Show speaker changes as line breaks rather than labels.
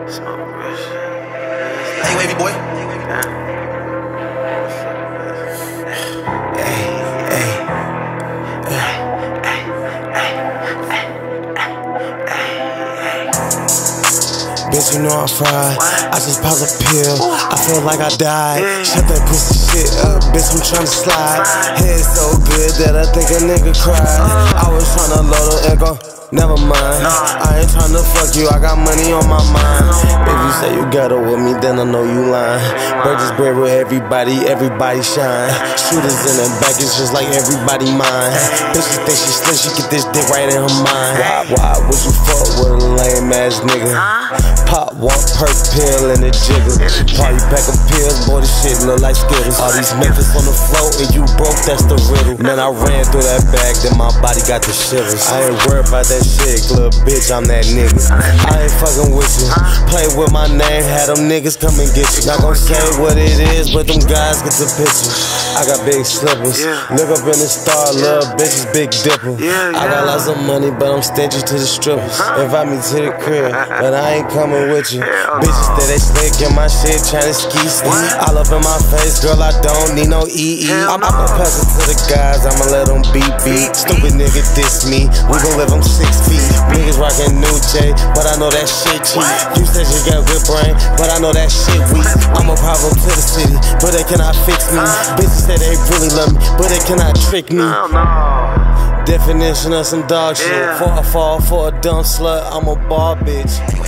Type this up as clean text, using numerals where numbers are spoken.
Hey, wavy boy.
Bitch, you know I'm fried. I just popped a pill. I feel like I died. Shut that pussy shit up, bitch. I'm tryna slide. Head so good that I think a nigga cried. I was tryna load a echo. Never mind. I ain't tryna fuck you. I got money on my mind. If you say you got it with me, then I know you lying. Birds bread with everybody. Everybody shine. Shooters in the back. It's just like everybody mine. Bitches think she slick. She get this dick right in her mind. Why would you fuck with a lame ass nigga? Pop one Perc pill and a jigger. Party pack of pills, boy, this shit look like Skittles. All these Memphis on the floor and you broke, that's the riddle. Man, I ran through that bag, then my body got the shivers. I ain't worried about that shit, little bitch, I'm that nigga. I ain't fucking with you. Play with my name, had them niggas come and get you. Not gon' say what it is, but them guys get the picture. I got big slippers. Look up in the star, little bitches, big dipper. I got lots of money, but I'm stingy to the strippers. Invite me to the crib, but I ain't coming with you. Bitches that they slick in my shit, tryna ski. All up in my face, girl, I don't need no EE. I'ma pass it to the guys, I'ma let them beat. Stupid nigga diss me, we gon' live them 6 feet. Niggas rockin' new J, but I know that shit cheap. You said you got good brain, but I know that shit weak. I'm a problem to the city, but they cannot fix me. Bitches say they really love me, but they cannot trick me. Definition of some dog shit. Before I fall for a dumb slut, I'm a ball bitch.